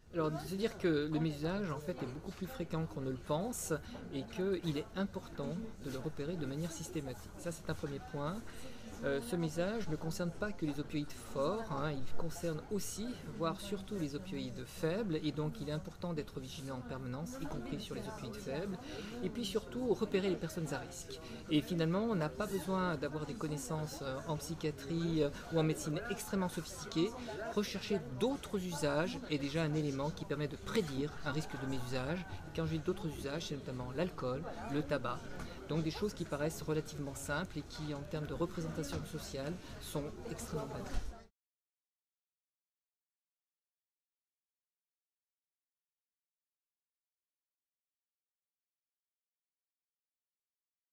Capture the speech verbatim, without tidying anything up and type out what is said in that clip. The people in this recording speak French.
Alors, de se dire que le mésusage en fait est beaucoup plus fréquent qu'on ne le pense et qu'il est important de le repérer de manière systématique. Ça, c'est un premier point. Euh, ce mésusage ne concerne pas que les opioïdes forts, hein, il concerne aussi, voire surtout les opioïdes faibles, et donc il est important d'être vigilant en permanence, y compris sur les opioïdes faibles, et puis surtout repérer les personnes à risque. Et finalement, on n'a pas besoin d'avoir des connaissances euh, en psychiatrie euh, ou en médecine extrêmement sophistiquées. Rechercher d'autres usages est déjà un élément qui permet de prédire un risque de mésusage. Et quand je dis d'autres usages, c'est notamment l'alcool, le tabac. Donc des choses qui paraissent relativement simples et qui, en termes de représentation sociale, sont extrêmement banales.